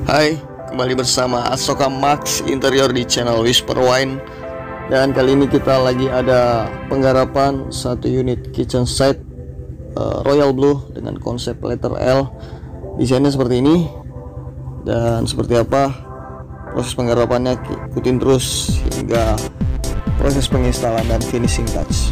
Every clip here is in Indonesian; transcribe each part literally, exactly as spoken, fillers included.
Hai, kembali bersama Asoka Max Interior di channel Whisper Wine. Dan kali ini kita lagi ada penggarapan satu unit kitchen set uh, Royal Blue dengan konsep letter L. Desainnya seperti ini. Dan seperti apa proses penggarapannya, ikutin terus hingga proses penginstalan dan finishing touch.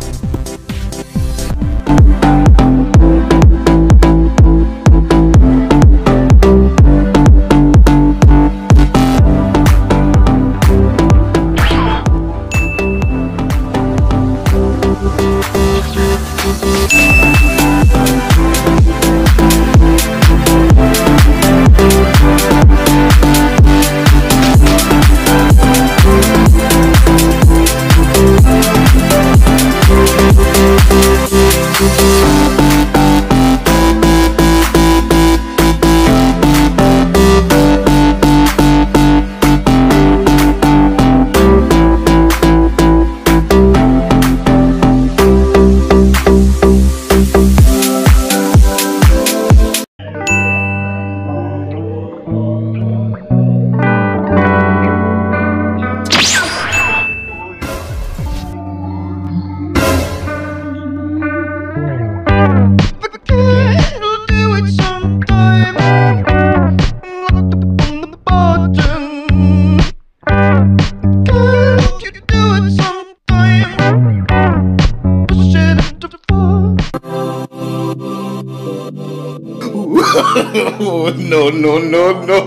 no, no, no, no.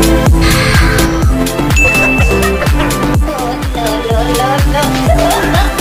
No, no, no, no.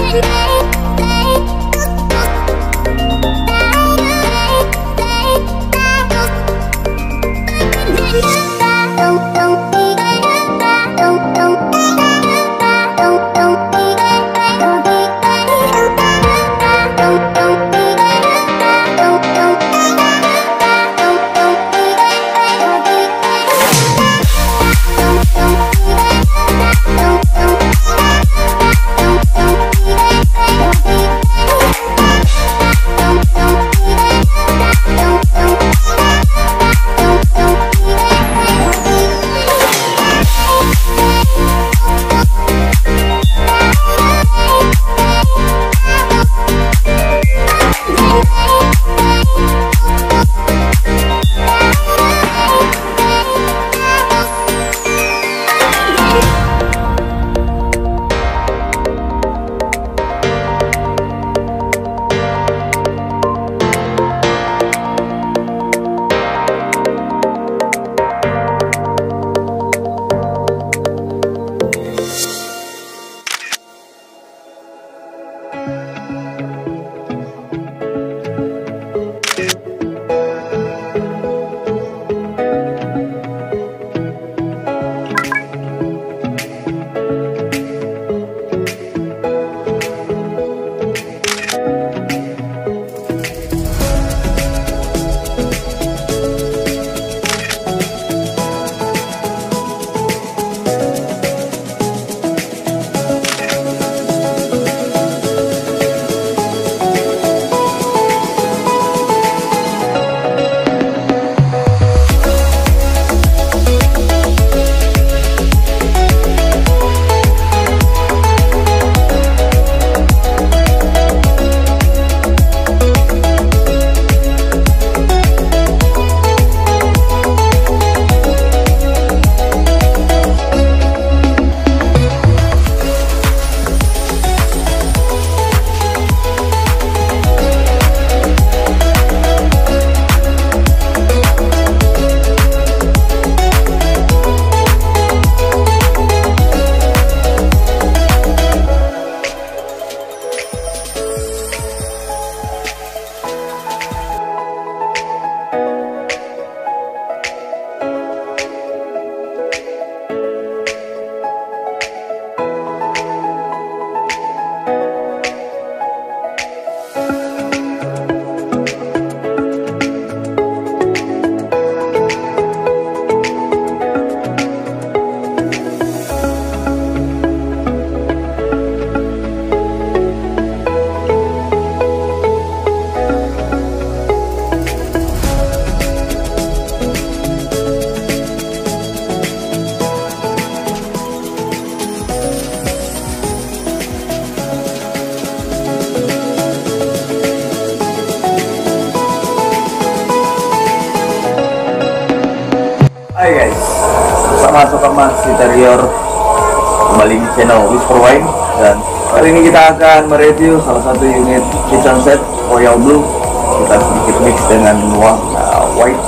Hai guys, bersama Soka Max Interior kembali di channel Whisper Wine, dan kali ini kita akan mereview salah satu unit kitchen set Royal Blue. Kita sedikit mix dengan warna white.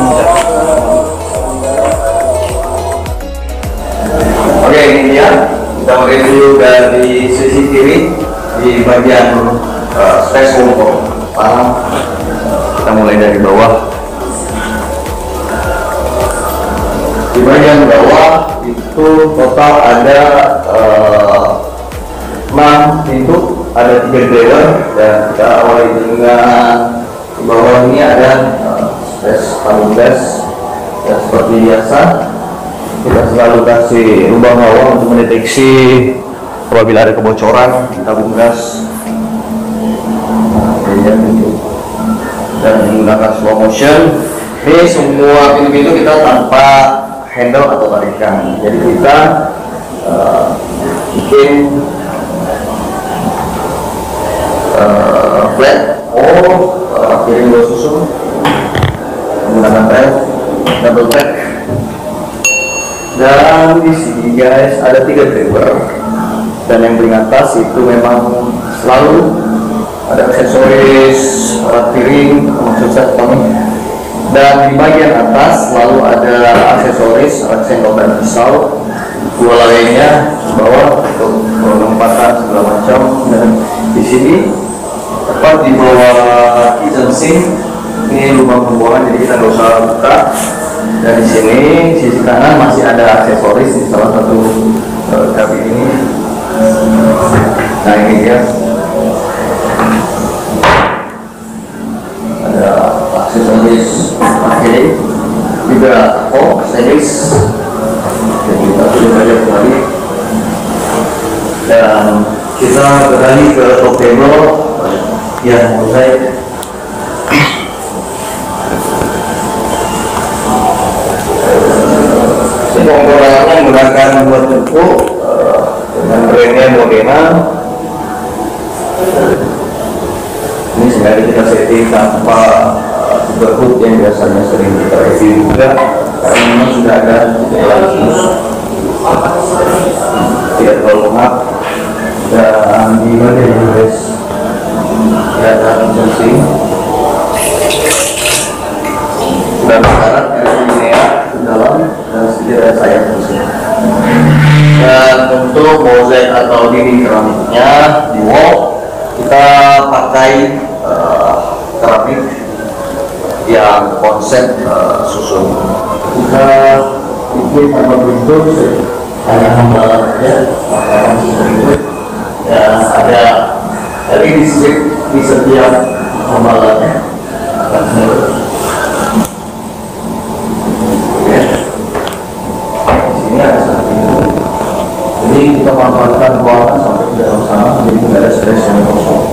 Oke, ini dia kita mereview dari sisi kiri di bagian uh, space untuk panel. Kita mulai dari bawah. Di bagian bawah itu total ada uh, enam pintu, ada tiga drawer, dan kita awali dengan di bawah ini ada uh, space tabung gas. Dan seperti biasa kita selalu kasih lubang bawah untuk mendeteksi apabila ada kebocoran di tabung gas. Dan menggunakan slow motion. Ini semua pintu-pintu kita tanpa handle atau tarikan, jadi kita uh, bikin uh, flat or uh, piring dua susun menggunakan tel double track. Dan di sini guys ada tiga drawer, dan yang paling atas itu memang selalu ada aksesoris alat piring, maksud saya kami. Dan di bagian atas selalu ada aksesoris, alat sendok dan pisau. Dua lainnya bawah untuk penempatan segala macam. Dan di sini tepat di bawah kitchen sink ini lubang pembuangan, jadi kita nggak usah buka. Dan di sini sisi kanan masih ada aksesoris di salah satu uh, kabin ini. Nah ini dia, ada aksesoris pakai juga oh series. Jadi kita sudah belajar kembali dan kita beralih ke top table yang mozaik. Penggolangannya menggunakan dua tungku uh, dengan brandnya Modena. Ini sengaja kita setting tanpa berhook yang biasanya sering kita review juga, karena memang sudah ada jenis tidak terlalu lengkap. Dan di bagian guys ada jersey dan sekarang ini ya di dalam dan sedikit ada sayap mesin. Dan untuk mozaik atau dinding keramiknya di wall kita pakai uh, keramik yang konsep uh, susun. Kita bikin tanpa bentuk, hanya hambalan aja, makanan seperti itu. Dan ada L E D strip di setiap hambalannya akan semua. Jadi kita manfaatkan ruangan sampai ke dalam sana, jadi tidak ada stres yang kosong.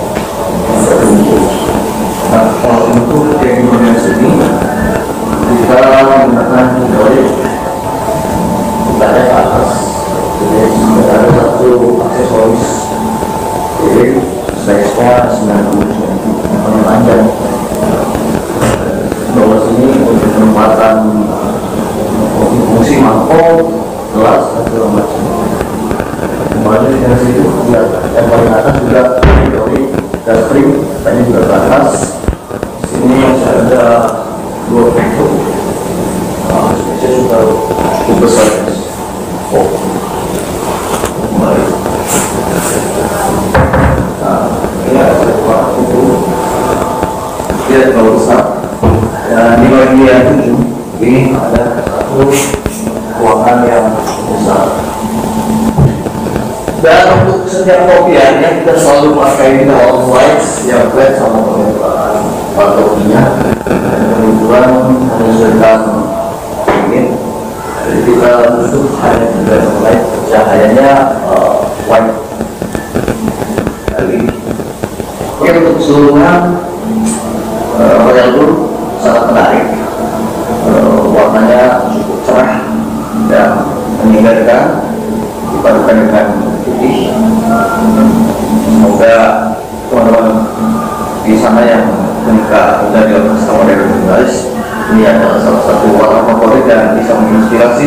Nah, kalau untuk yang di bagian sini kita menggunakan hidrolik, kita ada ke atas. Jadi sudah ada satu aksesoris, jadi size-nya sembilan puluh sentimeter yang paling panjang. Bawah sini untuk penempatan fungsi mangkok, gelas, dan segala macam. Kemudian di atas itu juga yang paling atas juga hidrolik dan spring, tadi juga ke atas. Sini masih ada dua pintu. Nah, spesial sudah cukup besar. Oh, kembali. Nah, ini ada dua pintu. Dia terlalu besar. Dan di bagian ujung ini ada satu ruangan yang besar. Dan untuk setiap kopiannya kita selalu pakai daun lights yang flat sama pengembangan patokinya. Dan kebetulan menyesuaikan ingin, jadi kita tutup hanya dengan light, cahayanya uh, white. Jadi, oke, untuk keseluruhan uh, Royal Blue sangat menarik. Uh, warnanya cukup cerah dan menyegarkan dipadukan dengan putih. Semoga teman-teman di sana yang menikah dan di customer dari Bangladesh ini adalah salah satu warna favorit dan bisa menginspirasi.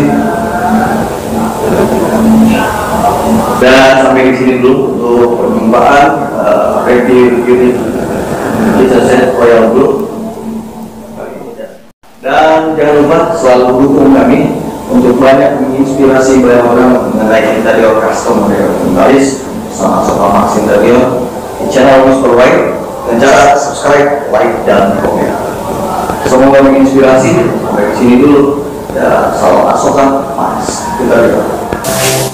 Dan sampai di sini dulu untuk perjumpaan uh, review unit kitchen set Royal Blue. Dan jangan lupa selalu dukung kami untuk banyak menginspirasi banyak orang mengenai interior custom model Bangladesh sama-sama Max Interior di channel Mister White, dan cara subscribe, like, dan komen. Semoga menginspirasi. Sampai di sini dulu. Dan salam asokan Max Interior.